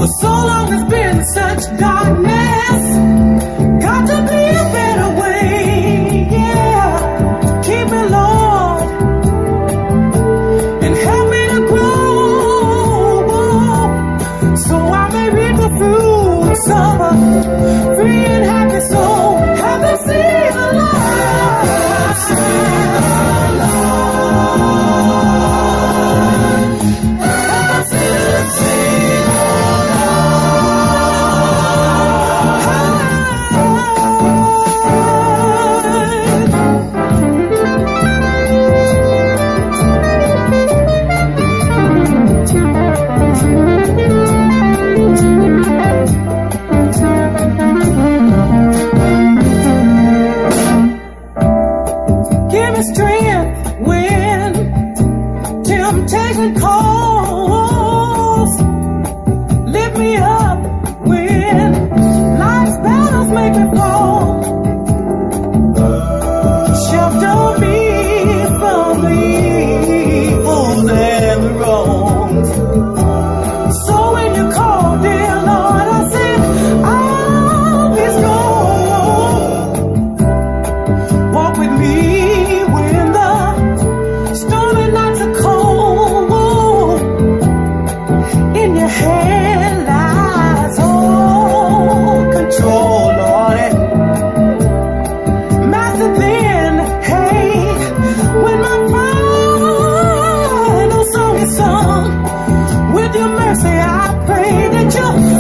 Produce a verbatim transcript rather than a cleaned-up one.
For so long it's been such darkness. Got to be a better way, yeah. Keep me, Lord, and help me to grow, so I may reap the fruits of a free and happy soul. Have you seen the light? See the light. Have you seen the give me strength when temptation calls. Lift me up when life's battles make me fall. Shelter me from the evils and the wrongs. So when you call, dear Lord, I say, I'll be strong. Walk with me when the stormy nights are cold. In your hand lies all control, Lord. Master, then, hey, when my final song is sung, with your mercy I pray that you